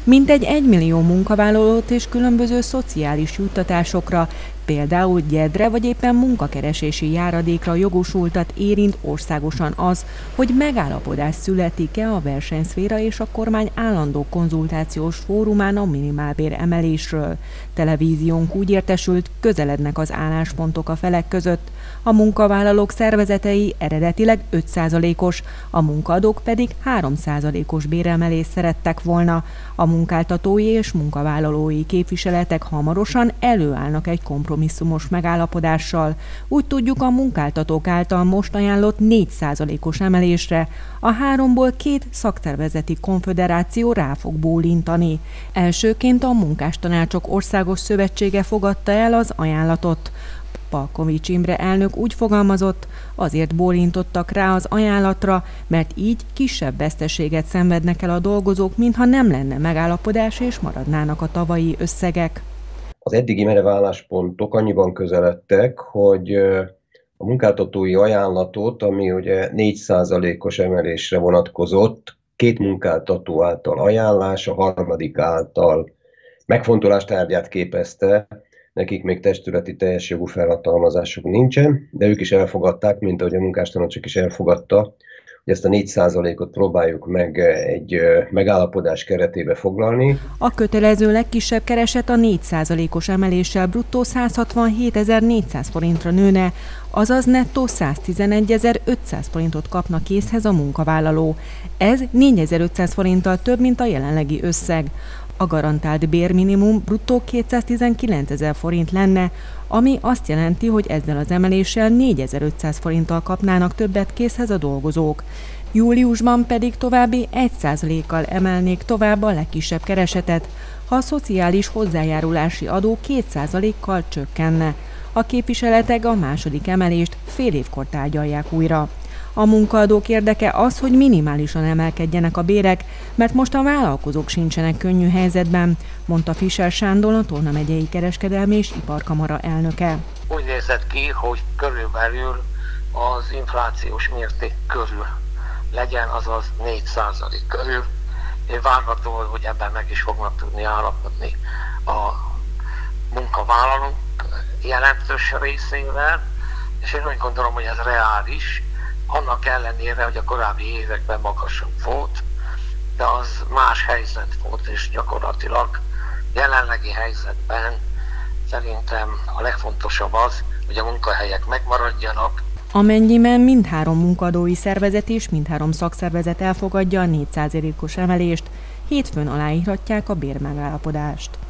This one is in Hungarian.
Mintegy 1 millió munkavállalót és különböző szociális juttatásokra, például gyedre vagy éppen munkakeresési járadékra jogosultat érint országosan az, hogy megállapodás születik-e a versenyszféra és a kormány állandó konzultációs fórumán a minimálbér emelésről. Televíziónk úgy értesült, közelednek az álláspontok a felek között. A munkavállalók szervezetei eredetileg 5%-os, a munkaadók pedig 3%-os béremelést szerettek volna. A munkáltatói és munkavállalói képviseletek hamarosan előállnak egy kompromisszumos megállapodással. Úgy tudjuk, a munkáltatók által most ajánlott 4%-os emelésre a 3-ból 2 szakszervezeti konföderáció rá fog bólintani. Elsőként a Munkástanácsok Országos Szövetsége fogadta el az ajánlatot. Palkovics Imre elnök úgy fogalmazott, azért bólintottak rá az ajánlatra, mert így kisebb veszteséget szenvednek el a dolgozók, mintha nem lenne megállapodás és maradnának a tavalyi összegek. Az eddigi merev álláspontok annyiban közeledtek, hogy a munkáltatói ajánlatot, ami ugye 4%-os emelésre vonatkozott, 2 munkáltató által ajánlás, a harmadik által megfontolás tárgyát képezte. Nekik még testületi teljes jogú felhatalmazásuk nincsen, de ők is elfogadták, mint ahogy a munkástanácsok is elfogadta, hogy ezt a 4%-ot próbáljuk meg egy megállapodás keretébe foglalni. A kötelező legkisebb kereset a 4%-os emeléssel bruttó 167.400 forintra nőne, azaz nettó 111.500 forintot kapna készhez a munkavállaló. Ez 4.500 forinttal több, mint a jelenlegi összeg. A garantált bérminimum bruttó 219.000 forint lenne, ami azt jelenti, hogy ezzel az emeléssel 4.500 forinttal kapnának többet készhez a dolgozók. Júliusban pedig további 1%-kal emelnék tovább a legkisebb keresetet, ha a szociális hozzájárulási adó 2%-kal csökkenne. A képviseletek a második emelést fél évkor tárgyalják újra. A munkaadók érdeke az, hogy minimálisan emelkedjenek a bérek, mert most a vállalkozók sincsenek könnyű helyzetben, mondta Fischer Sándor, a Tolna megyei kereskedelmi és iparkamara elnöke. Úgy nézett ki, hogy körülbelül az inflációs mérték körül legyen, azaz 4% körül. Várható, hogy ebben meg is fognak tudni állapodni a munkavállalók jelentős részével, és én úgy gondolom, hogy ez reális, annak ellenére, hogy a korábbi években magasabb volt, de az más helyzet volt, és gyakorlatilag jelenlegi helyzetben szerintem a legfontosabb az, hogy a munkahelyek megmaradjanak. Amennyiben mindhárom munkadói szervezet és mindhárom szakszervezet elfogadja a 4%-os emelést, hétfőn aláírhatják a bérmegállapodást.